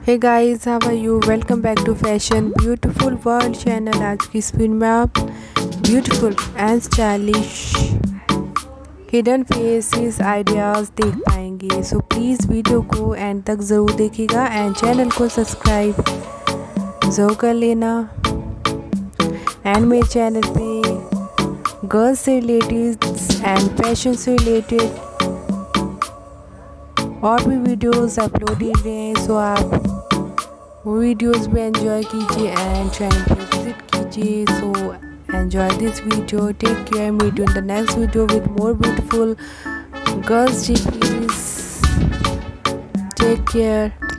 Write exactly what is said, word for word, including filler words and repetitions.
Hey guys, how are you? Welcome back to fashion beautiful world channel. आज की screen में आप beautiful and stylish hidden faces ideas देख पाएंगे। So please video को and तक ज़रूर देखिएगा एंड चैनल को सब्सक्राइब ज़रूर कर लेना। एंड मेरे चैनल पे गर्ल्स से रिलेटेड एंड फैशन से रिलेटेड और भी वीडियोस अपलोड किए गए हैं। सो आप वो वीडियोस भी एंजॉय कीजिए एंड चैनल पे विजिट कीजिए। So enjoy this video, take care, meet you in the next video with more beautiful girls जी। Please take care.